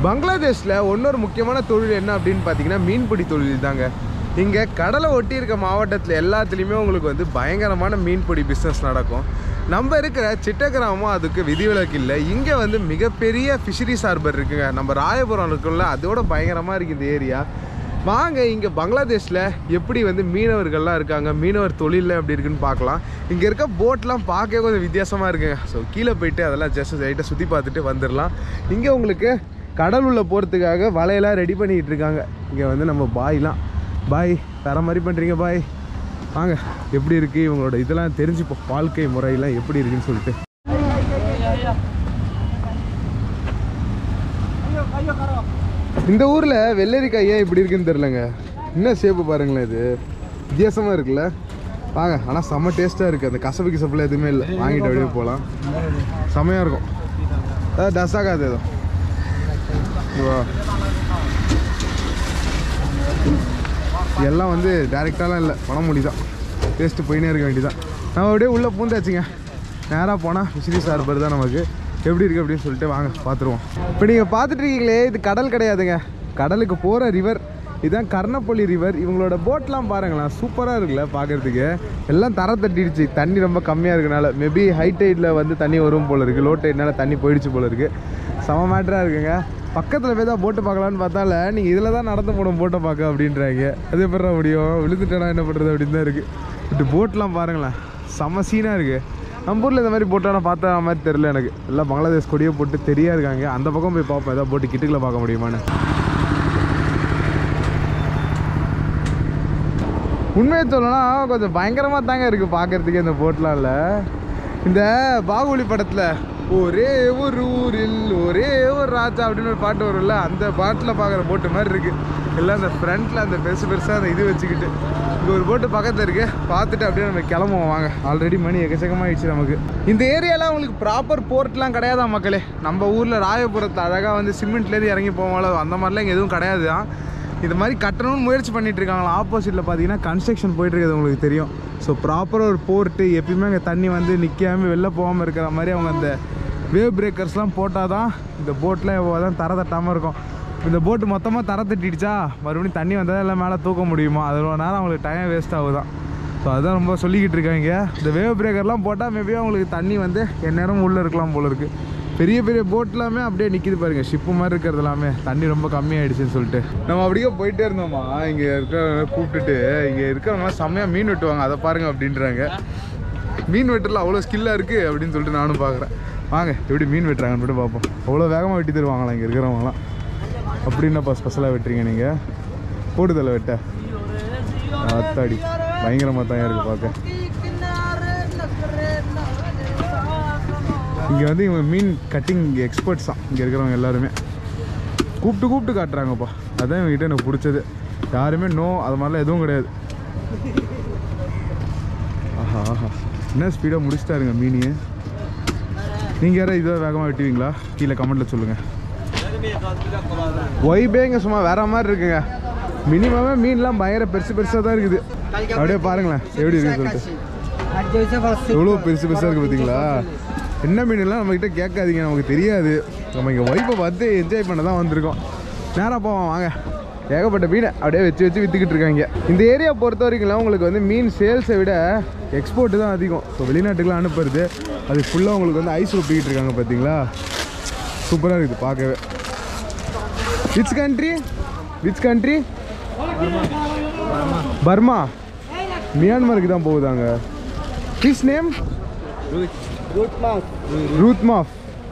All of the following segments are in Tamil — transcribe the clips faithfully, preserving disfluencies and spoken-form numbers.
பங்களாதேஷ்ல இன்னொரு முக்கியமான தொழில் என்ன அப்படின்னு பார்த்தீங்கன்னா மீன்பிடி தொழில் தாங்க. இங்கே கடலை ஒட்டி இருக்க மாவட்டத்தில் எல்லாத்துலேயுமே உங்களுக்கு வந்து பயங்கரமான மீன்பிடி பிஸ்னஸ் நடக்கும். நம்ம இருக்கிற சிட்ட கிராமம் அதுக்கு விதிவிலக்கு இல்லை. இங்கே வந்து மிகப்பெரிய ஃபிஷரிஸ் ஹார்பர் இருக்குங்க. நம்ம ராயபுரம் இருக்குல்ல, அதோட பயங்கரமாக இருக்குது இந்த ஏரியா. வாங்க இங்கே பங்களாதேஷில் எப்படி வந்து மீனவர்கள்லாம் இருக்காங்க, மீனவர் தொழிலில் எப்படி இருக்குன்னு பார்க்கலாம். இங்கே இருக்க போட்லாம் பார்க்கவே கொஞ்சம் வித்தியாசமாக இருக்குங்க. ஸோ கீழே போயிட்டு அதெல்லாம் ஜஸ்ட் லைட்டாக சுற்றி பார்த்துட்டு வந்துடலாம். இங்கே உங்களுக்கு கடல் உள்ள போகிறதுக்காக வலையெல்லாம் ரெடி பண்ணிக்கிட்டு இருக்காங்க. இங்கே வந்து நம்ம பாய்லாம் பாய் வேறு மாதிரி பண்ணுறீங்க பாய். வாங்க எப்படி இருக்குது இவங்களோட இதெல்லாம் தெரிஞ்சுப்போம், வாழ்க்கை முறையெல்லாம் எப்படி இருக்குன்னு சொல்லிட்டு. இந்த ஊரில் வெள்ளரிக்காய் ஏன் இப்படி இருக்குன்னு தெரிலங்க. இன்னும் ஷேப்பு பாருங்களேன், இது வித்தியாசமாக இருக்குல்ல. வாங்க, ஆனால் செம்ம டேஸ்ட்டாக இருக்குது. அந்த கசப்பு கிசப்பில் எதுவுமே இல்லை. வாங்கிட்டு அப்படியே போகலாம், செம்மையாக இருக்கும். அதாவது டஸ்ஸாகாது ஏதோ. எல்லாம் வந்து டேரெக்டாலாம் இல்லை, பணமொழி தான். டேஸ்ட்டு போயினே இருக்க வேண்டியதான். நம்ம அப்படியே உள்ளே பூந்தாச்சுங்க. நேராக போனால் ஃபிஷரிஸ் ஹார்பர் தான். நமக்கு எப்படி இருக்குது அப்படின்னு சொல்லிட்டு வாங்க பார்த்துருவோம். இப்போ நீங்கள் பார்த்துட்டு இருக்கீங்களே, இது கடல் கிடையாதுங்க, கடலுக்கு போகிற ரிவர். இதுதான் கர்ணப்பள்ளி ரிவர். இவங்களோட போட்லாம் பாருங்களேன், சூப்பராக இருக்குல்ல பார்க்குறதுக்கு. எல்லாம் தர தட்டிடுச்சு, தண்ணி ரொம்ப கம்மியாக இருக்கனால. மேபி ஹை டைடில் வந்து தண்ணி வரும் போல் இருக்குது, லோ டைட்னால தண்ணி போயிடுச்சு போல் இருக்குது. செம மேட்டராக இருக்குங்க. பக்கத்தில் போய் தான் போட்டு பார்க்கலான்னு பார்த்தால நீங்கள் இதில் தான் நடந்து போகணும் போட்டை பார்க்க அப்படின்றாங்க. அது எப்படி முடியும், விழுந்துட்டேனா என்ன பண்ணுறது அப்படின்னு தான் இருக்குது. இப்படி போட்லாம் பாருங்களேன், செம்ம சீனாக இருக்குது. நம்ம ஊரில் இந்த மாதிரி போட்டானா பார்த்தா மாதிரி தெரில எனக்கு. எல்லாம் பங்களாதேஷ் கொடியை போட்டு தெரியா இருக்காங்க. அந்த பக்கம் போய் பார்ப்போம், ஏதாவது போட்டு கிட்டுக்களை பார்க்க முடியுமான்னு. உண்மையை சொல்லணும்னா கொஞ்சம் பயங்கரமாக தாங்க இருக்குது பார்க்குறதுக்கு இந்த போட்லாம் இல்லை. இந்த பாகுபலி படத்தில் ஒரே ஒரு ஊரில் ஒரே ஒரு ராஜா அப்படின்னு ஒரு பாட்டு வரும்ல, அந்த பாட்டில் பார்க்குற போட்டு மாதிரி இருக்குது. எல்லாம் அந்த ஃப்ரண்ட்டில் அந்த பெருசு பெருசாக அந்த இது வச்சுக்கிட்டு. இங்கே ஒரு போட்டு பக்கத்தில் இருக்குது, பார்த்துட்டு அப்படியே நம்ம கிளம்புவோம் வாங்க. ஆல்ரெடி மணி எக்கச்சக்கமாகிடுச்சு நமக்கு. இந்த ஏரியாலாம் உங்களுக்கு ப்ராப்பர் போர்ட்லாம் கிடையாதா மக்களே. நம்ம ஊரில் ராயபுரத்தில் அழகாக வந்து சிமெண்ட்லேருந்து இறங்கி போவாங்களோ அந்த மாதிரிலாம் இங்கே எதுவும் கிடையாது தான். இது மாதிரி கட்டணும்னு முயற்சி பண்ணிகிட்டு இருக்காங்களா. ஆப்போசிட்டில் பார்த்தீங்கன்னா கன்ஸ்ட்ரக்ஷன் போயிட்டுருக்குது உங்களுக்கு தெரியும். ஸோ ப்ராப்பராக ஒரு போர்ட்டு, எப்பயுமே அங்கே தண்ணி வந்து நிற்காமல் வெளில போகாமல் இருக்கிற மாதிரி அவங்க அந்த வேவ் பிரேக்கர்ஸ்லாம் போட்டால் தான் இந்த போட்டில் தான் தர தட்டாமல் இருக்கும். இந்த போட்டு மொத்தமாக தர தட்டிடுச்சா மறுபடியும் தண்ணி வந்தால் எல்லாம் மேலே தூக்க முடியுமா, அதில் நேரம் அவங்களுக்கு டைம் வேஸ்ட் ஆகுதான். ஸோ அதுதான் ரொம்ப சொல்லிக்கிட்டு இருக்காங்க. இந்த வேவ் பிரேக்கர்லாம் போட்டால் மேபி அவங்களுக்கு தண்ணி வந்து எந்நேரம் உள்ளே இருக்கலாம் போல இருக்குது. பெரிய பெரிய போட்லாமே அப்படியே நிற்கிது பாருங்கள், ஷிப்பு மாதிரி இருக்கிறது எல்லாமே. தண்ணி ரொம்ப கம்மியாகிடுச்சுன்னு சொல்லிட்டு நம்ம அப்படியே போயிட்டே இருந்தோம்மா. இங்கே இருக்கிறவங்க கூப்பிட்டுட்டு இங்கே இருக்கிறவங்க செம்மையாக மீன் வெட்டுவாங்க, அதை பாருங்கள் அப்படின்றாங்க. மீன் வெட்டுறதுல அவ்வளோ ஸ்கில்லாக இருக்குது அப்படின்னு சொல்லிட்டு நானும் பார்க்குறேன். வாங்க எப்படி மீன் வெட்டுறாங்கன்னு மட்டும் பார்ப்போம். அவ்வளோ வேகமாக வெட்டி தருவாங்களா இங்கே இருக்கிறவங்களாம். அப்படின்னாப்பா ஸ்பெஷலாக வெட்டுறீங்க நீங்கள், போடுதலை வெட்ட அத்தாடி பயங்கரமாக தான் இருக்குது பார்க்க. இங்கே வந்து இவங்க மீன் கட்டிங் எக்ஸ்பர்ட்ஸ் தான் இங்கே இருக்கிறவங்க எல்லாருமே. கூப்பிட்டு கூப்பிட்டு காட்டுறாங்கப்பா, அதுதான் இவங்ககிட்ட எனக்கு பிடிச்சது. யாருமே நோ அது மாதிரிலாம் எதுவும் கிடையாது. ஆஹா ஆஹா, என்ன ஸ்பீடாக முடிச்சிட்டாருங்க மீனியை. நீங்கள் யாராவது இதை வேகமாக வெட்டுவீங்களா? கீழே கமெண்ட்டில் சொல்லுங்கள். ஒய்பேங்க சும்மா வேறு மாதிரி இருக்குங்க. மினிமமே மீன்லாம் பயங்கர பெருசு பெருசாக தான் இருக்குது. அப்படியே பாருங்களேன் எப்படி இருக்குன்னு சொல்லிட்டு. எவ்வளோ பெருசு பெருசாக இருக்குது பார்த்தீங்களா. என்ன மீன்லாம் நம்மக்கிட்ட கேட்காதீங்க, நமக்கு தெரியாது. நம்ம இங்கே ஒய்ஃபை பார்த்து என்ஜாய் பண்ண தான் வந்திருக்கோம். நேராக போவோம் வாங்க. ஏகப்பட்ட மீனை அப்படியே வச்சு வச்சு விற்றுக்கிட்டு இருக்காங்க. இந்த ஏரியா பொறுத்த வரைக்கும்லாம் உங்களுக்கு வந்து மீன் சேல்ஸை விட எக்ஸ்போர்ட்டு தான் அதிகம். ஸோ வெளிநாட்டுக்குலாம் அனுப்புறது அது ஃபுல்லாக உங்களுக்கு வந்து ஐஸ் ஒப்பிக்கிட்டு இருக்காங்க பார்த்தீங்களா. சூப்பராக இருக்குது பார்க்கவே. Which country which country Burma. மியான்மருக்கு தான் போகுதாங்க. ஃபிஷ் நேம் ரூத் மாஃப்.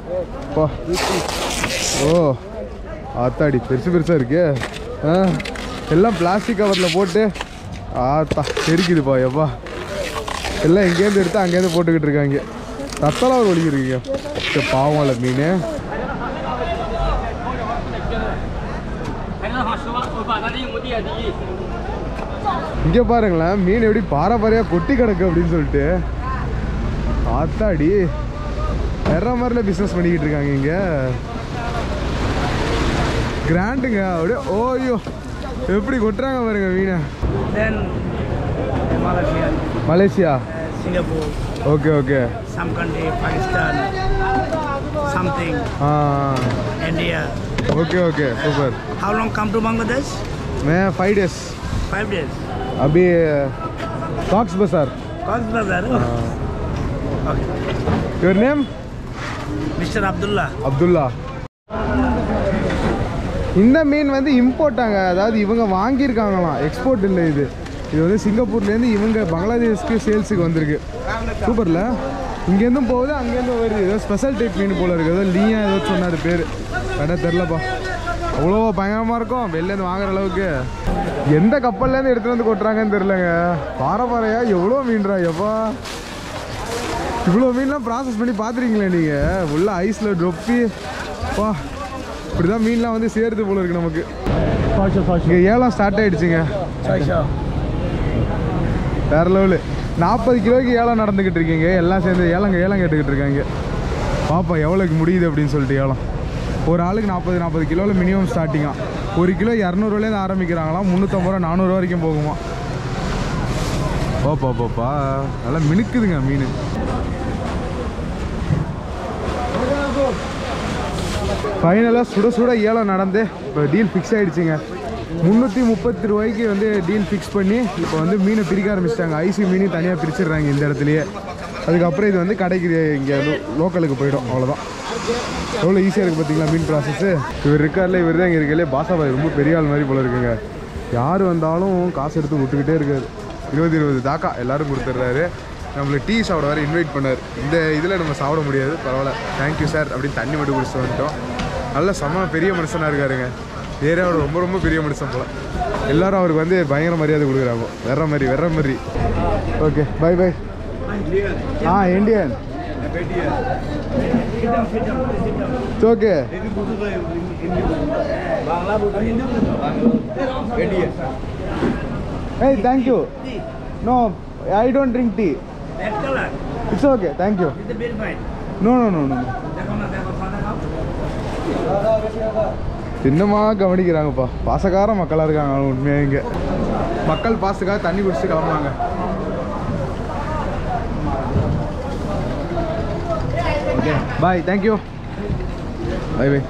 ஓ ஆத்தாடி பெருசு பெருசாக இருக்கு. எல்லாம் பிளாஸ்டிக் கவரில் போட்டு ஆத்தா தெரிக்குதுப்பா. எப்பா எல்லாம் எங்கேருந்து எடுத்து அங்கேருந்து போட்டுக்கிட்டு இருக்காங்க. ரத்தலாம் ஒரு ஒழிக்கிருக்கீங்க. பாவம் இல்லை மீன். இங்கே பாருங்களேன் மீன் எப்படி பாரம்பரியாக கொட்டி கிடக்கு அப்படின்னு சொல்லிட்டு. ஆத்தாடி வேற மாதிரில பிஸ்னஸ் பண்ணிக்கிட்டு இருக்காங்க இங்கே. கிராண்டுங்க அப்படியே. ஓய்யோ எப்படி கொட்டுறாங்க பாருங்க மீனை. Malaysia, Singapore. Okay, okay. Some country, Pakistan, something. Ah. India. Okay okay super. How long come to Bangladesh? मैं five days. Five days. अभी Cox Bazar. Cox Bazar. Okay. Your name? Mister Abdullah. Abdullah. இந்த மீன் வந்து இம்போர்ட்டாங்க, அதாவது இவங்க வாங்கியிருக்காங்களாம், எக்ஸ்போர்ட் இல்லை இது. இது வந்து சிங்கப்பூர்லேருந்து இவங்க பங்களாதேஷ்க்கு சேல்ஸுக்கு வந்திருக்கு. சூப்பரில் இங்கேருந்தும் போகுது அங்கேருந்து வருது. ஏதோ ஸ்பெஷல் டைப் மீன் போல் இருக்குது. ஏதோ லீயா ஏதோ சொன்னார் பேர், கடை தெரிலப்பா. அவ்வளோ பயங்கரமாக இருக்கும் வெளிலேருந்து வாங்குற அளவுக்கு. எந்த கப்பல்லேருந்து எடுத்துகிட்டு வந்து கொட்டுறாங்கன்னு தெரிலங்க. பாறை பாறையா எவ்வளோ மீன்ரா எப்பா. இவ்வளோ மீன்லாம் ப்ராசஸ் பண்ணி பார்த்துருக்கீங்களே நீங்கள்? உள்ள ஐஸில் டொப்பி பா, இப்படி தான் மீன்லாம் வந்து சேருது போல இருக்கு நமக்கு. இங்கே ஏலம் ஸ்டார்ட் ஆகிடுச்சுங்க. வேற லெவலு. நாற்பது கிலோக்கு ஏலம் நடந்துக்கிட்டு இருக்கீங்க. எல்லாம் சேர்ந்து ஏலங்க ஏலம் கேட்டுக்கிட்டு இருக்காங்க. பாப்பா எவ்வளோக்கு முடியுது அப்படின்னு சொல்லிட்டு ஏலம். ஒரு ஆளுக்கு நாற்பது நாற்பது கிலோவில் மினிமம் ஸ்டார்டிங்காக. ஒரு கிலோ இரநூறுவாலேருந்து ஆரம்பிக்கிறாங்களாம். முந்நூற்றம்பது ரூபா நானூறுரூவா வரைக்கும் போகுமா. பாப்பா பாப்பா நல்லா மினுக்குதுங்க மீன். ஃபைனலாக சுட சுட ஏலம் நடந்து இப்போ டீல் ஃபிக்ஸ் ஆகிடுச்சிங்க. முந்நூற்றி முப்பத்தி ரூபாய்க்கு வந்து டீல் ஃபிக்ஸ் பண்ணி இப்போ வந்து மீனை பிரிக்க ஆரம்பிச்சிட்டாங்க. ஐசி மீனையும் தனியாக பிரிச்சிடுறாங்க இந்த இடத்துலையே. அதுக்கப்புறம் இது வந்து கடைக்கு இங்கே லோக்கலுக்கு போயிடும். அவ்வளோதான். எவ்வளோ ஈஸியாக இருக்குது பார்த்தீங்களா மீன் ப்ராசஸ்ஸு. இவர் இருக்கார்ல, இவர் தான் இங்கே இருக்காலே பாசாபாய். ரொம்ப பெரிய ஆள் மாதிரி போல இருக்குங்க. யார் வந்தாலும் காசு எடுத்து விட்டுக்கிட்டே இருக்காரு. இருபது இருபது தாக்கா எல்லோரும் கொடுத்துட்றாரு. நம்மளுக்கு டீ சாப்பிட வர இன்வைட் பண்ணார். இந்த இதில் நம்ம சாப்பிட முடியாது, பரவாயில்ல தேங்க்யூ சார் அப்படின்னு தண்ணி மட்டும் குடிச்சிட்டு வந்துட்டோம். நல்ல செம்ம பெரிய மனுஷனாக இருக்காருங்க. ஏரியாவோட ரொம்ப ரொம்ப பெரிய மனுஷன் போல். எல்லோரும் அவருக்கு வந்து பயங்கர மரியாதை கொடுக்குறாங்க. வேற மாதிரி வேற மாதிரி. Okay bye bye. ஆ Indian. Okay hey thank you. No I don't drink tea. Red color. It's okay, thank you. It's a bit fine. No no no no. இன்னமா கவனிக்கிறாங்கப்பா. பாசக்கார மக்களாக இருக்காங்க உண்மையாக. இங்கே மக்கள் பாசத்துக்காக தண்ணி குடிச்சு கிளம்புறாங்க. Okay bye thank you. Bye bye.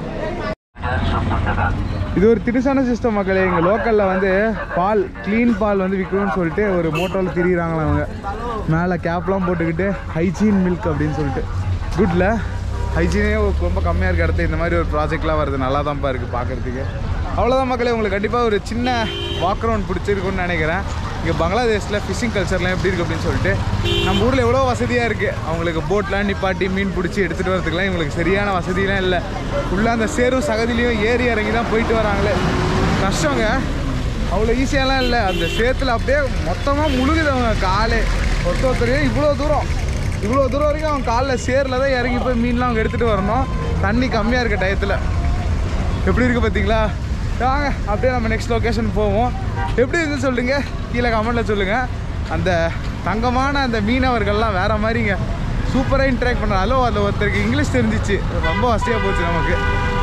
இது ஒரு திடுசான சிஸ்டம் மக்களே. எங்கள் லோக்கலில் வந்து பால் க்ளீன் பால் வந்து விற்கணும்னு சொல்லிட்டு ஒரு மோட்டோவில் திரிகிறாங்களா அவங்க. மேலே கேப்லாம் போட்டுக்கிட்டு ஹைஜீன் மில்க் அப்படின்னு சொல்லிட்டு. குட்ல ஹைஜீனே ரொம்ப கம்மியாக இருக்க இடத்துல இந்த மாதிரி ஒரு ப்ராஜெக்ட்லாம் வருது. நல்லா தான்ப்பா இருக்குது பார்க்குறதுக்கு. அவ்வளோதான் மக்களே. உங்களுக்கு கண்டிப்பாக ஒரு சின்ன வாக் ரவுண்ட் பிடிச்சிருக்குன்னு நினைக்கிறேன். இங்கே பங்களாதேஷில் ஃபிஷிங் கல்ச்சர்லாம் எப்படி இருக்குது அப்படின்னு சொல்லிட்டு. நம்ம ஊரில் எவ்வளோ வசதியாக இருக்குது. அவங்களுக்கு போட்லாம் நிப்பாட்டி மீன் பிடிச்சி எடுத்துகிட்டு வரதுக்குலாம் இவங்களுக்கு சரியான வசதியெலாம் இல்லை. ஃபுல்லாக அந்த சேரும் சகதிலையும் ஏறி இறங்கி தான் போயிட்டு வராங்களே. கஷ்டங்க, அவ்வளோ ஈஸியாலாம் இல்லை. அந்த சேத்துல அப்படியே மொத்தமாக முழுகுது அவங்க காலே. ஒருத்த ஒருத்தரையும் இவ்வளோ தூரம் இவ்வளோ தூரம் வரைக்கும் அவங்க காலில் சேரில் தான் இறங்கி போய் மீன்லாம் அவங்க எடுத்துகிட்டு வரணும். தண்ணி கம்மியாக இருக்க டயத்தில். எப்படி இருக்குது பார்த்தீங்களா? வாங்க அப்படியே நம்ம நெக்ஸ்ட் லொக்கேஷன் போவோம். எப்படி இருக்குன்னு சொல்லுங்கள் கீழே கமெண்ட்டில் சொல்லுங்கள். அந்த தங்கமான அந்த மீனவர்கள்லாம் வேறு மாதிரிங்க. சூப்பராக இன்ட்ராக்ட் பண்ணுறாங்க. ஹலோ அதில் ஒருத்தருக்கு இங்கிலீஷ் தெரிஞ்சிச்சு. ரொம்ப வசதியாக போச்சு நமக்கு.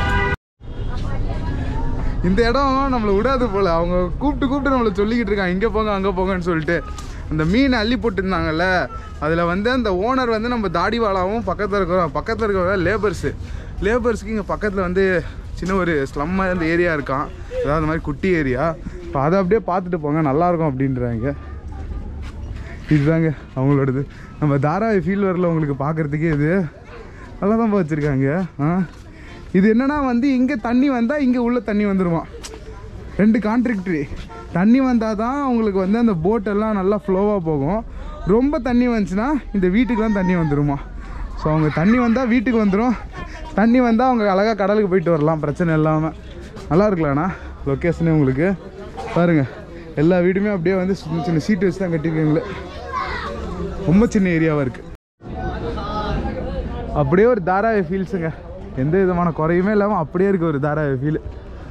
இந்த இடம் நம்மளை விடாது போல். அவங்க கூப்பிட்டு கூப்பிட்டு நம்மளை சொல்லிக்கிட்டு இருக்காங்க இங்கே போங்க அங்கே போங்கன்னு சொல்லிட்டு. அந்த மீனை அள்ளி போட்டுருந்தாங்கல்ல, அதில் வந்து அந்த ஓனர் வந்து நம்ம தாடிவாலாவும் பக்கத்தில் இருக்கிறோம். பக்கத்தில் இருக்கிற லேபர்ஸு லேபர்ஸுக்கு இங்கே பக்கத்தில் வந்து சின்ன ஒரு ஸ்லம்மாக அந்த ஏரியா இருக்கான். அதாவது அந்த மாதிரி குட்டி ஏரியா. இப்போ அதை அப்படியே பார்த்துட்டு போங்க நல்லாயிருக்கும் அப்படின்றாங்க. இதுதாங்க அவங்களோடது. நம்ம தாராவி ஃபீல் வரல உங்களுக்கு பார்க்குறதுக்கே. இது நல்லா தான் வச்சுருக்காங்க. ஆ இது என்னென்னா வந்து இங்கே தண்ணி வந்தால் இங்கே உள்ள தண்ணி வந்துடுமா. ரெண்டு கான்ட்ராக்டரி. தண்ணி வந்தால் தான் அவங்களுக்கு வந்து அந்த போட்டெல்லாம் நல்லா ஃப்ளோவாக போகும். ரொம்ப தண்ணி வந்துச்சுன்னா இந்த வீட்டுக்கெலாம் தண்ணி வந்துடுமா. ஸோ அவங்க தண்ணி வந்தால் வீட்டுக்கு வந்துடும். தண்ணி வந்தால் அவங்க அழகாக கடலுக்கு போயிட்டு வரலாம் பிரச்சனை இல்லாமல். நல்லா இருக்கலாண்ணா லொக்கேஷனே உங்களுக்கு. பாருங்கள் எல்லா வீடுமே அப்படியே வந்து சின்ன சின்ன சீட்டு வச்சு தான் கட்டியிருக்காங்களே. ரொம்ப சின்ன ஏரியாவாக இருக்குது. அப்படியே ஒரு தாராவி ஃபீல்ஸுங்க. எந்த விதமான குறையுமே இல்லாமல் அப்படியே இருக்குது ஒரு தாராவி ஃபீல்.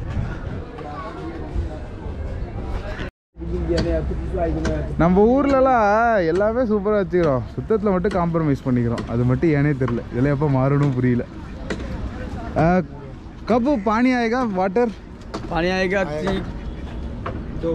நம்ம ஊர்லலாம் எல்லாமே சூப்பராக வச்சுக்கிறோம். சுத்தத்தில் மட்டும் காம்ப்ரமைஸ் பண்ணிக்கிறோம். அது மட்டும் ஏனே தெரில. இதெல்லாம் எப்போ மாறணும் புரியல. कब पानी आएगा वाटर? पानी आएगा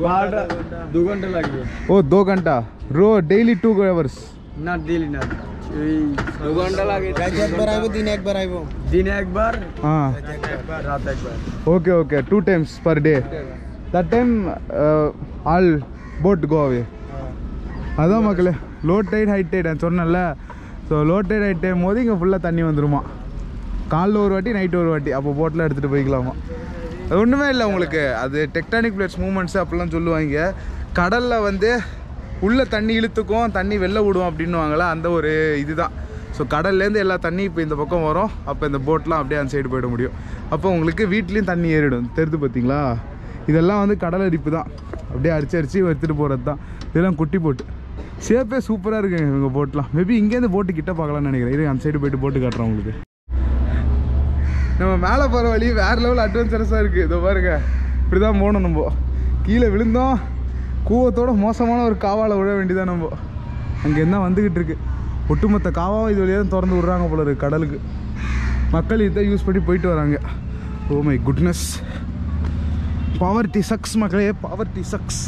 दो घंटे लगेगा. ओ दो घंटा रो daily two hours? Not daily, not. Okay, okay, two times per day. That time uh, all boat go away. அதான் மக்களே லோ டைட் ஹை டைட் நான் சொன்னேன்ல. So low tide high time போது இங்கே ஃபுல்லாக தண்ணி வந்துருமா. காலைல ஒரு வாட்டி நைட்டு ஒரு வாட்டி அப்போ போட்டில் எடுத்துகிட்டு போய்க்கலாமா. அது ஒன்றுமே இல்லை உங்களுக்கு. அது டெக்டானிக் பிளேட்ஸ் மூமெண்ட்ஸு அப்படிலாம் சொல்லுவாங்க. கடலில் வந்து உள்ளே தண்ணி இழுத்துக்கும் தண்ணி வெளில விடும் அப்படின்னுவாங்களே அந்த ஒரு இதுதான். ஸோ கடல்லேருந்து எல்லா தண்ணி இப்போ இந்த பக்கம் வரும். அப்போ இந்த போட்லாம் அப்படியே அந்த சைடு போயிட முடியும். அப்போ உங்களுக்கு வீட்லேயும் தண்ணி ஏறிடும். தெரிது பார்த்தீங்களா? இதெல்லாம் வந்து கடல் அரிப்பு தான். அப்படியே அடிச்சு அடிச்சு எடுத்துகிட்டு போகிறது தான். இதெல்லாம் குட்டி போட்டு ஷேப்பே சூப்பராக இருக்குங்க இவங்க போட்லாம். மேபி இங்கேருந்து போட்டு கிட்ட பார்க்கலாம்னு நினைக்கிறேன். இது அந்த சைடு போய்ட்டு போட்டு காட்டுறேன் உங்களுக்கு. நம்ம மேலே போகிற வழி வேறு லெவல் அட்வென்ச்சரஸாக இருக்குது. இதோ பாருங்க, இப்படி தான் போகணும். நம்ம கீழே விழுந்தோம் கூவத்தோட மோசமான ஒரு காவால் விழ வேண்டியதான். நம்ம அங்கேருந்து தான் வந்துக்கிட்டு இருக்கு. ஒட்டுமொத்த காவாவும் இது வழியாக தான் திறந்து விட்றாங்க போல இருக்குது கடலுக்கு. மக்கள் இதை யூஸ் பண்ணி போயிட்டு வராங்க. Oh my goodness, poverty sucks மக்களே, poverty sucks.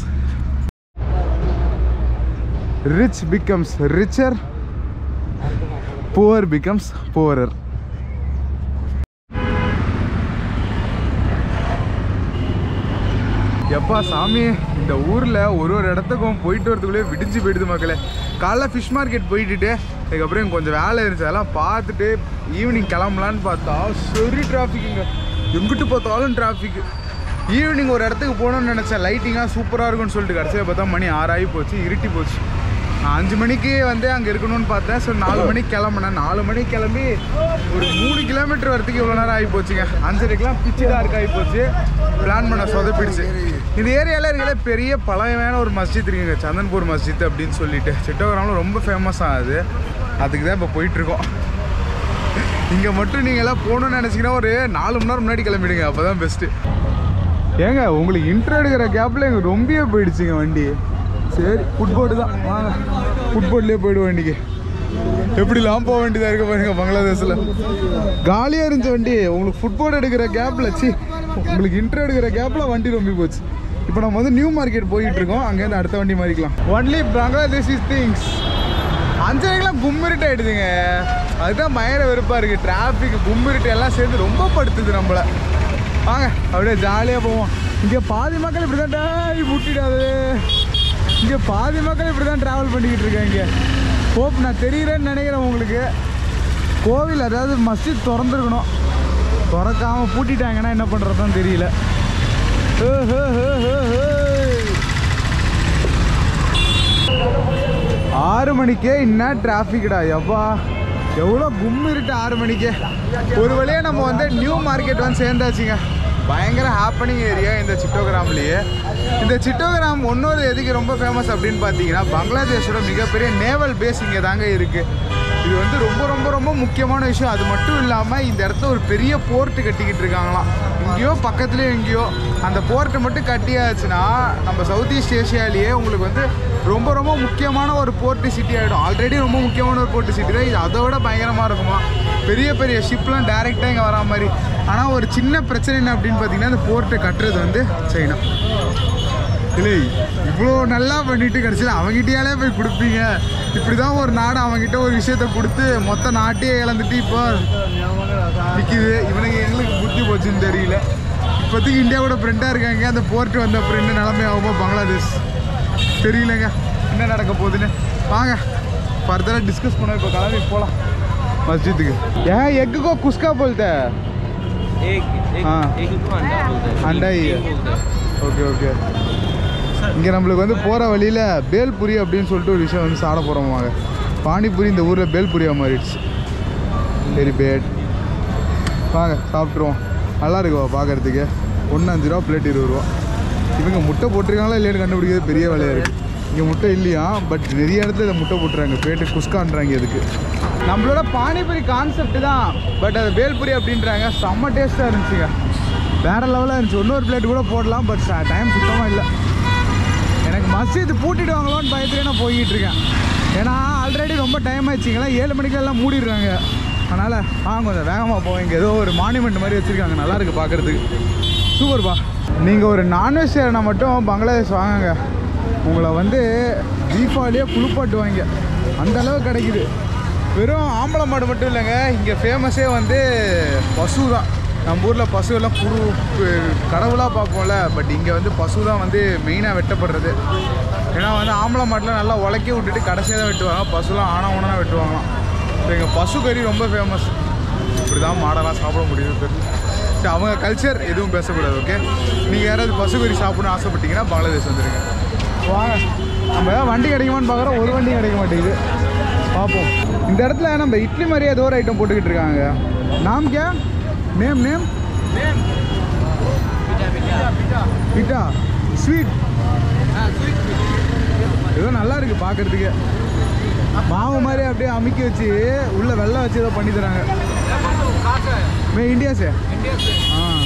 Rich becomes richer, poor becomes poorer. எப்பா சாமி, இந்த ஊரில் ஒரு ஒரு இடத்துக்கும் போயிட்டு வரதுக்குள்ளே விடிஞ்சு போயிடுது மக்களே. காலைல ஃபிஷ் மார்க்கெட் போயிட்டுட்டு அதுக்கப்புறம் கொஞ்சம் வேலை இருந்துச்சு. அதெல்லாம் பார்த்துட்டு ஈவினிங் கிளம்பலான்னு பார்த்தா சரி டிராஃபிக்குங்க. எங்கிட்டு பார்த்தாலும் டிராஃபிக்கு. ஈவினிங் ஒரு இடத்துக்கு போகணுன்னு நினச்சேன், லைட்டிங்காக சூப்பராக இருக்குன்னு சொல்லிட்டு கடைசியில் பார்த்தா மணி ஆறாகி போச்சு, இருட்டி போச்சு. அஞ்சு மணிக்கு வந்து அங்கே இருக்கணும்னு பார்த்தேன். ஸோ நாலு மணிக்கு கிளம்புனேன். நாலு மணிக்கு கிளம்பி ஒரு மூணு கிலோமீட்டர் வரத்துக்கு இவ்வளோ நேரம் ஆகி போச்சுங்க. அஞ்சரைக்கெலாம் பிச்சு டார்க் ஆகி போச்சு. பிளான் பண்ண சொதப்பிடுச்சு. இந்த ஏரியாவில் இருக்கிற பெரிய பழமையான ஒரு மஸ்ஜித் இருக்குங்க, சந்தன்பூர் மஸ்ஜித் அப்படின்னு சொல்லிட்டு. சிட்டோகிராமில் ரொம்ப ஃபேமஸாக அது. அதுக்கு தான் இப்போ போயிட்டுருக்கோம். இங்கே மட்டும் நீங்கள் எல்லாம் போகணுன்னு நினச்சிங்கன்னா ஒரு நாலு மணி நேரம் முன்னாடி கிளம்பிடுங்க, அப்போ தான் பெஸ்ட்டு. ஏங்க உங்களுக்கு இன்ட்ரோ எடுக்கிற கேப்பில் எங்களுக்கு ரொம்பவே போயிடுச்சுங்க வண்டி. சரி ஃபுட்போர்டு தான், வாங்க ஃபுட்போர்ட்லேயே போய்டுவோம். இன்றைக்கி எப்படிலாம் போக வேண்டியதாக இருக்க பாருங்க. பங்களாதேஷில் காலியாக இருந்துச்சு வண்டி. உங்களுக்கு ஃபுட்போர்டு எடுக்கிற கேப்பில் சி உங்களுக்கு இன்ட்ரோ எடுக்கிற கேப்பில் வண்டி ரொம்ப போச்சு. இப்போ நம்ம வந்து நியூ மார்க்கெட் போயிட்டு இருக்கோம். அங்கேருந்து அடுத்த வண்டி மாறிக்கலாம். Only Bangladesh things. அஞ்சரைக்கெலாம் கும்மிருட்டு ஆகிடுதுங்க. அதுதான் பயங்கர வெறுப்பாக இருக்குது. டிராஃபிக் கும்மிருட்டு எல்லாம் சேர்ந்து ரொம்ப படுத்துது நம்மளை. வாங்க அப்படியே ஜாலியாக போவோம். இங்கே பாதி மக்கள் இப்படி தான் டாய் முட்டிடாது. இங்கே பாதி மக்கள் இப்படி தான் ட்ராவல் பண்ணிக்கிட்டு இருக்கேன். இங்கே ஹோப் நான் தெரிகிறேன்னு நினைக்கிறேன் உங்களுக்கு. கோவில் அதாவது மஸ்ஜித் திறந்துருக்கணும், திறக்காமல் பூட்டிட்டாங்கன்னா என்ன பண்ணுறதுதான் தெரியல. ஆறு மணிக்கே இன்னும் டிராஃபிக்டா எவ்வா, எவ்வளோ கும்மி இருக்கு ஆறு மணிக்கே. ஒரு வழியாக நம்ம வந்து நியூ மார்க்கெட் வந்து சேர்ந்தாச்சுங்க. பயங்கர ஹாப்பனிங் ஏரியா இந்த சிட்டோகிராம்லேயே. இந்த சிட்டோகிராம் இன்னொரு எதுக்கு ரொம்ப ஃபேமஸ் அப்படின்னு பார்த்தீங்கன்னா, பங்களாதேஷோட மிகப்பெரிய நேவல் பேஸ் இங்கே தாங்க இருக்குது. இது வந்து ரொம்ப ரொம்ப ரொம்ப முக்கியமான விஷயம். அது மட்டும் இல்லாமல் இந்த இடத்துல ஒரு பெரிய போர்ட்டு கட்டிக்கிட்டு இருக்காங்களாம். இங்கேயோ பக்கத்துலேயே எங்கேயோ அந்த போர்ட்டை மட்டும் கட்டியாச்சுன்னா நம்ம சவுத் ஈஸ்ட் ஏஷியாலேயே உங்களுக்கு வந்து ரொம்ப ரொம்ப முக்கியமான ஒரு போர்ட்டு சிட்டி ஆகிடும். ஆல்ரெடி ரொம்ப முக்கியமான ஒரு போர்ட்டு சிட்டி தான் இது. அதை விட பயங்கரமாக இருக்குமா, பெரிய பெரிய ஷிப்லாம் டைரெக்டாக இங்கே வரா மாதிரி. ஆனால் ஒரு சின்ன பிரச்சனை என்ன அப்படின்னு பார்த்தீங்கன்னா, இந்த போர்ட்டை கட்டுறது வந்து சைனா. இல்லை இவ்வளோ நல்லா பண்ணிட்டு கடைசியில் அவங்ககிட்டயாலே போய் கொடுப்பீங்க. இப்படி தான் ஒரு நாடு அவங்ககிட்ட ஒரு விஷயத்த கொடுத்து மொத்த நாட்டையே இழந்துட்டு இப்போ நிற்கிது. இவனுக்கு எங்களுக்கு புத்தி போச்சுன்னு தெரியல. இப்போதைக்கு இந்தியாவோட ஃப்ரெண்டாக இருக்காங்க. அந்த போர்ட்டு வந்த அப்புறம் என்ன நிலைமை ஆகுமோ பங்களாதேஷ் தெரியலங்க, என்ன நடக்க போகுதுன்னு. வாங்க ஃபர்தராக டிஸ்கஸ் பண்ணோம். இப்போ கிளம்பி போகலாம் மஸ்ஜித்துக்கு. ஏன் எக்குக்கோ குஸ்கா போல்த அண்டா. Okay okay. இங்கே நம்மளுக்கு வந்து போகிற வழியில் பேல்புரி அப்படின்னு சொல்லிட்டு ஒரு விஷயம் வந்து சாப்பிட போகிறோமாங்க. பானிபூரி இந்த ஊரில் பேல்புரியாக மாறிடுச்சு. Very bad. வாங்க சாப்பிட்ருவோம். நல்லா இருக்குவா பார்க்குறதுக்கு. ஒன்று அஞ்சு ரூபா பிளேட் இருபது ரூபா. இவங்க முட்டை போட்டிருக்காங்களா இல்லைன்னு கண்டுபிடிக்கிறது பெரிய வேலையாக இருக்குது. இங்கே முட்டை இல்லையா, பட் நிறைய இடத்துல இதை முட்டை போட்டுறாங்க. பேட்டு குஸ்கான்றாங்க. இதுக்கு நம்மளோட பானிபூரி கான்செப்ட் தான், பட் அது பேல்புரி அப்படின்றாங்க. செம்ம டேஸ்ட்டாக இருந்துச்சுங்க, வேறு லெவலாக இருந்துச்சு. இன்னொரு பிளேட் கூட போடலாம், பட் டைம் சுத்தமாக இல்லை. எனக்கு மஸ்ஜித் பூட்டிடுவாங்களோன்னு பயத்துலேயே நான் போய்கிட்டு இருக்கேன். ஏன்னா ஆல்ரெடி ரொம்ப டைம் ஆயிடுச்சிங்களா, ஏழு மணிக்கெல்லாம் மூடிடுறாங்க. அதனால் ஆ கொஞ்சம் வேகமாக போவோம். இங்கே ஏதோ ஒரு மானுமெண்ட் மாதிரி வச்சுருக்காங்க, நல்லாயிருக்கு பார்க்குறதுக்கு. சூப்பர்ப்பா. நீங்கள் ஒரு நான்வெஜிடேரியனை மட்டும் பங்களாதேஷ் வாங்குங்க, உங்களை வந்து தீபாவளியே குளிப்பாட்டுவாங்க. அந்த அளவு கிடைக்குது. வெறும் ஆம்பளை மாடு மட்டும் இல்லைங்க, இங்கே ஃபேமஸே வந்து பசு தான். நம்ம ஊரில் பசு எல்லாம் குரு கடவுளாக பார்ப்போம்ல, பட் இங்கே வந்து பசு தான் வந்து மெயினாக வெட்டப்படுறது. ஏன்னா வந்து ஆம்பளை மாட்டில் நல்லா உலக்கி விட்டுட்டு கடைசியாக தான் வெட்டுவாங்க, பசுலாம் ஆன உடனே வெட்டுவாங்களாம். ஸோ எங்கள் பசு கறி ரொம்ப ஃபேமஸ். இப்படி தான் மாடெல்லாம் சாப்பிட முடியுது தெரியும். சரி, அவங்க கல்ச்சர் எதுவும் பேசக்கூடாது. ஓகே, நீங்கள் யாராவது பசு கறி சாப்பிடணும்னு ஆசைப்பட்டீங்கன்னா பங்களாதேஷ் வந்துடுங்க. வாங்க, நம்ம ஏதாவது வண்டி கிடைக்குமான்னு பார்க்குறோம், ஒரு வண்டியும் கிடைக்க மாட்டேங்குது. பார்ப்போம். இந்த இடத்துல நம்ம இட்லி மாதிரியே ஏதோ ஒரு ஐட்டம் போட்டுக்கிட்டு இருக்காங்க. நாம் கே நேம் நேம் பிட்டா ஸ்வீட். ஏதோ நல்லா இருக்குது பார்க்குறதுக்கு. மாவு மாதிரி அப்படியே அமுக்கி வச்சு உள்ள வெள்ளை வச்சு ஏதோ பண்ணி தராங்க. மே इंडिया से हाँ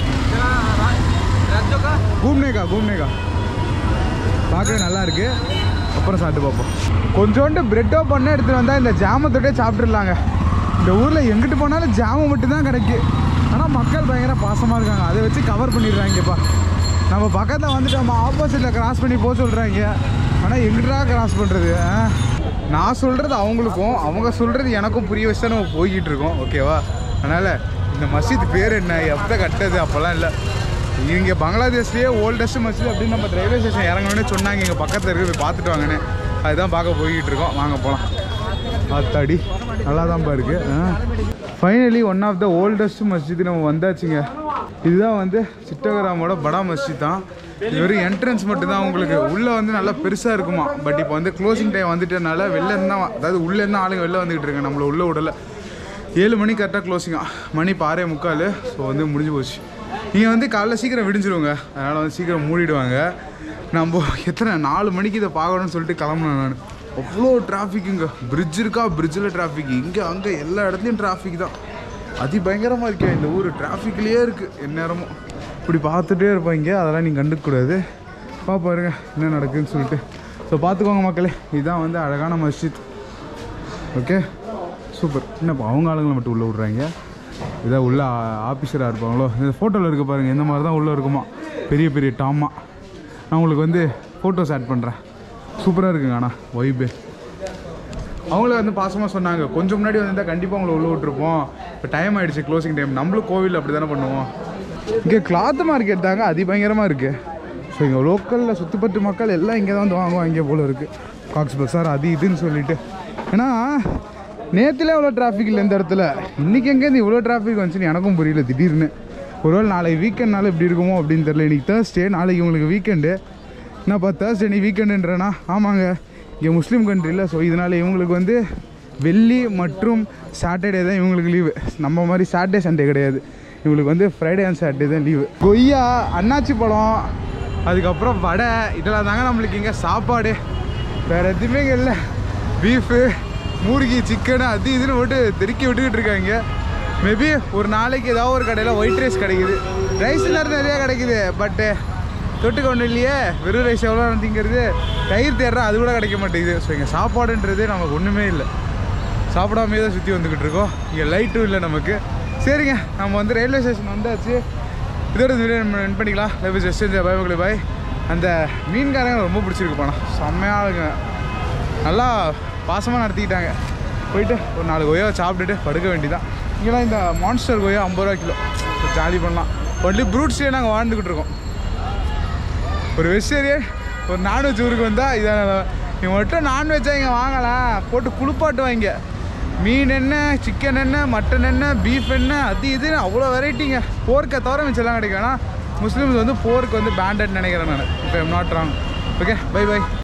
घूमने का घूमने का பார்க்கவே நல்லா இருக்கு. அப்புறம் சாப்பிட்டு பார்ப்போம். கொஞ்சோண்டு பிரெட்டோ பண்ண எடுத்துகிட்டு வந்தால் இந்த ஜாமை தொட்டே சாப்பிட்ருலாங்க. இந்த ஊரில் எங்கிட்டு போனாலும் ஜாமு மட்டும்தான் கிடைக்கும். ஆனால் மக்கள் பயங்கர பாசமாக இருக்காங்க, அதை வச்சு கவர் பண்ணிடுறாங்கப்பா. நம்ம பக்கத்தில் வந்துட்டு நம்ம ஆப்போசிட்டில் கிராஸ் பண்ணி போக சொல்கிறாங்க. ஆனால் எங்கிட்டா கிராஸ் பண்ணுறது? நான் சொல்கிறது அவங்களுக்கும், அவங்க சொல்கிறது எனக்கும் புரிய வச்சு தான் நம்ம போய்கிட்டு இருக்கோம். ஓகேவா? அதனால் இந்த மஸ்ஜித் பேர் என்ன, எப்போ கட்டது அப்போல்லாம் இல்லை. இங்கே பங்களாதேஷ்லேயே ஓல்டஸ்ட் மஸ்ஜித் அப்படின்னு நம்ம ரயில்வே ஸ்டேஷன் இறங்கணுன்னே சொன்னாங்க. இங்கே பக்கத்தில் இருக்க போய் பார்த்துட்டு வாங்கன்னு, அதுதான் பார்க்க போய்கிட்டு இருக்கோம். வாங்க போகலாம். அத்தாடி நல்லா தான்ப்பா இருக்குது. Finally one of the oldest மஸ்ஜித் நம்ம வந்தாச்சுங்க. இதுதான் வந்து சிட்டகிராமோட படா மஸ்ஜித் தான். இது ஒரு என்ட்ரன்ஸ் மட்டும்தான் உங்களுக்கு. உள்ளே வந்து நல்லா பெருசாக இருக்குமா. பட் இப்போ வந்து க்ளோசிங் டைம் வந்துட்டனால வெளில இருந்தால், அதாவது உள்ளே இருந்தால் ஆளுங்க வெளில வந்துக்கிட்டு இருக்காங்க, நம்மளை உள்ளே விடலை. ஏழு மணி கரெக்டாக க்ளோசிங்கா, மணி பாரே முக்கால். ஸோ வந்து முடிஞ்சு போச்சு. நீங்கள் வந்து காலைல சீக்கிரம் விடிஞ்சிருவோங்க, அதனால் வந்து சீக்கிரம் மூடிடுவாங்க. நம்ம எத்தனை நாலு மணிக்கு இதை பார்க்கணும்னு சொல்லிட்டு கிளம்புனேன் நான். அவ்வளோ டிராஃபிக்குங்க. பிரிட்ஜ் இருக்கா, பிரிட்ஜில் டிராஃபிக், இங்கே அங்கே எல்லா இடத்துலையும் டிராஃபிக் தான். அதி பயங்கரமாக இருக்கேன். இந்த ஊர் டிராஃபிக்லேயே இருக்குது எந்நேரமும். இப்படி பார்த்துட்டே இருப்பாங்க, அதெல்லாம் நீங்கள் கண்டுக்கூடாது. பாருங்க என்ன நடக்குதுன்னு சொல்லிட்டு. ஸோ பார்த்துக்கோங்க மக்களே, இதுதான் வந்து அழகான மஸ்ஜித். Okay, super. என்னப்பா அவங்க ஆளுங்களை மட்டும் உள்ளே விட்றாங்க. இதான் உள்ள ஆஃபீஸராக இருப்பாங்களோ. இந்த ஃபோட்டோவில் இருக்க பாருங்கள், இந்த மாதிரி தான் உள்ளே இருக்குமா, பெரிய பெரிய டாமா. நான் உங்களுக்கு வந்து ஃபோட்டோஸ் ஆட் பண்ணுறேன். சூப்பராக இருக்குங்க. ஆனால் வைபு அவங்கள வந்து பாசமாக சொன்னாங்க, கொஞ்சம் முன்னாடி வந்தால் கண்டிப்பாக அவங்கள உள்ளே விட்டுருப்போம், இப்போ டைம் ஆகிடுச்சு க்ளோசிங் டைம். நம்மளும் கோவில் அப்படி தானே பண்ணுவோம். இங்கே கிளாத் மார்க்கெட் தாங்க அதி பயங்கரமாக இருக்குது. ஸோ இங்கே லோக்கலில் சுற்றுப்பட்டு மக்கள் எல்லாம் இங்கே தான் வந்து வாங்குவோம். இங்கே போல் இருக்குது காக்ஸ் பஸார் அது இதுன்னு சொல்லிட்டு. ஏன்னா நேற்றுல இவ்வளோ டிராஃபிக் இல்லை இந்த இடத்துல, இன்றைக்கி எங்கேருந்து இவ்வளோ டிராஃபிக் வந்துச்சுன்னு எனக்கும் புரியல திடீர்னு. ஒருவேளை நாளைக்கு வீக்கெண்ட்னால இப்படி இருக்குமோ அப்படின்னு தெரில. இன்றைக்கி தேர்ஸ்டே, நாளைக்கு உங்களுக்கு வீக்கெண்டு. என்னப்பா தேர்ஸ்டே நீ வீக்கெண்டுன்றேன்னா? ஆமாங்க, இங்கே முஸ்லீம் கண்ட்ரியில். ஸோ இதனால் இவங்களுக்கு வந்து வெள்ளி மற்றும் சாட்டர்டே தான் இவங்களுக்கு லீவு. நம்ம மாதிரி சாட்டர்டே சண்டே கிடையாது. இவங்களுக்கு வந்து ஃப்ரைடே அண்ட் சாட்டர்டே தான் லீவு. கொய்யா, அன்னாச்சி பழம், அதுக்கப்புறம் வடை, இதெல்லாம் தாங்க நம்மளுக்கு இங்கே சாப்பாடு. வேறு எதுவுமே இங்கே இல்லை. பீஃபு, மூர்கி, சிக்கனு அது இதுன்னு போட்டு தெருக்கி விட்டுக்கிட்டு இருக்காங்க. மேபி ஒரு நாளைக்கு ஏதாவது ஒரு கடையில் ஒயிட் ரைஸ் கிடைக்குது, ரைஸ் நிறையா கிடைக்குது. பட்டு தொட்டுக்க ஒன்றும் இல்லையே, வெறும் ரைஸ் எவ்வளோ திங்கிறது, தயிர் தேடுறா அது கூட கிடைக்க மாட்டேங்குது. ஸோ இங்கே சாப்பாடுன்றது நமக்கு ஒன்றுமே இல்லை, சாப்பிடாமே தான் சுற்றி வந்துக்கிட்டு இருக்கோம். இங்கே லைட்டும் இல்லை நமக்கு. சரிங்க, நம்ம வந்து ரயில்வே ஸ்டேஷன் வந்தாச்சு. இதோட இந்த வீடியோ நம்ம என் பண்ணிக்கலாம். Life just enjoy. பாய் மக்களே, பாய். அந்த மீன்காரங்க ரொம்ப பிடிச்சிருக்கு போனா, செம்மையாக இருக்குங்க. நல்லா பாசமாக நடத்திக்கிட்டாங்க. போயிட்டு ஒரு நாலு கொய்யா சாப்பிட்டுட்டு படுக்க வேண்டியதான். இங்கெல்லாம் இந்த மான்ஸ்டர் கொய்யா ஐம்பது ரூபா கிலோ, ஜாலி பண்ணலாம். ஒன்லி ப்ரூட்ஸ்லேயே நாங்கள் வாழ்ந்துக்கிட்டு இருக்கோம். ஒரு வெஜிடேரியன் ஒரு நான்வெஜ் ஊருக்கு வந்தால் இதான். இவங்க மட்டும் நான்வெஜ்ஜாக இங்கே வாங்கலாம், போட்டு குளிப்பாட்டு வாங்க. மீன் என்ன, சிக்கன் என்ன, மட்டன் என்ன, பீஃப் என்ன, அது இதுன்னு அவ்வளோ வெரைட்டிங்க. போர்க்கை தவிர மிச்சம்லாம் கிடைக்கும். ஆனால் முஸ்லீம்ஸ் வந்து போர்க்கு வந்து பேண்டட் நினைக்கிறேன் நான், இப்போ I'm not wrong. Okay, bye by.